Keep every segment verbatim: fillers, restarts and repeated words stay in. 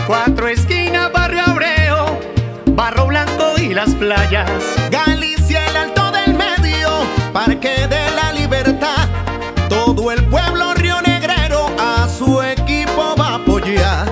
Cuatro Esquinas, Barrio Abreu, Barro Blanco y las playas. Galicia, el Alto del Medio, Parque de la Libertad. Todo el pueblo rionegrero a su equipo va a apoyar.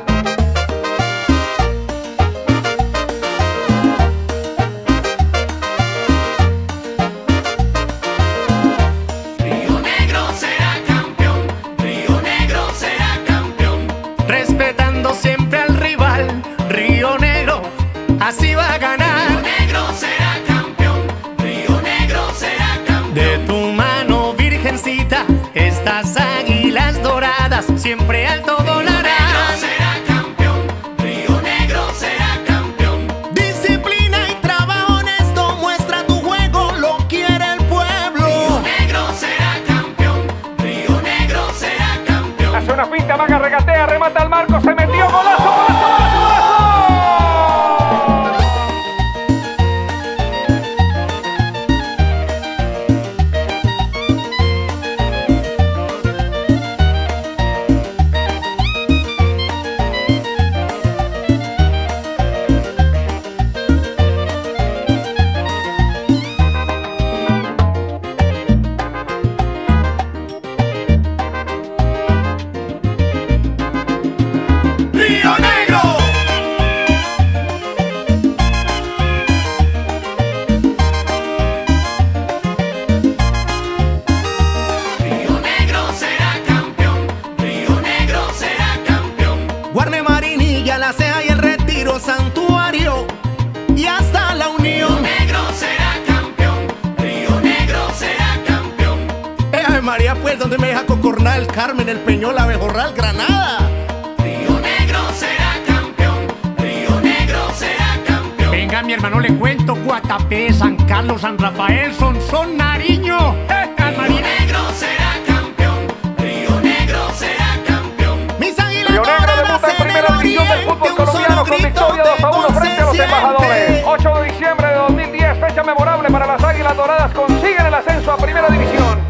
Río Negro será campeón, Río Negro será campeón. Respetando siempre al rival, Río Negro así va a ganar. Río Negro será campeón, Río Negro será campeón. De tu mano, Virgencita, estas águilas doradas siempre alto volarán. Río Negro será campeón, Río Negro será campeón. Disciplina y trabajo honesto, muestra tu juego, lo quiere el pueblo. Río Negro será campeón, Río Negro será campeón. Hace una pinta, Maga regatea, remata al marco, se metió, golazo, golazo, golazo, golazo. Río Negro. Río Negro será campeón, Río Negro será campeón. Guarne Marinilla, La Ceja y el Retiro, Santuario y hasta La Río Unión. Negro será campeón, Río Negro será campeón. Eh, Ave María, pues, donde me deja Cocornal, Carmen, El Peñol, Abejorral, Granada. Río Negro será campeón, Río Negro será campeón. Venga, mi hermano, le cuento: Guatapé, San Carlos, San Rafael, Sonsón, Nariño. Río Negro será campeón, Río Negro será campeón. Mis águilas Río Negro debuta en doradas en el primera división del fútbol oriente, un colombiano solo con grito victoria dos a uno de frente a los gol se embajadores. siente. ocho de diciembre de dos mil diez, fecha memorable para las Águilas Doradas, consiguen el ascenso a primera división.